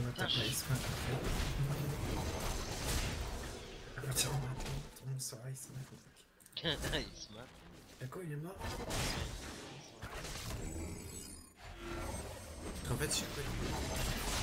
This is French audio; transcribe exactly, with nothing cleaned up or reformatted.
t'as pas Isma en fait. Ah bah tiens, ton nom sera Isma. Isma. Y'a quoi, il est mort? En fait, je sais pas.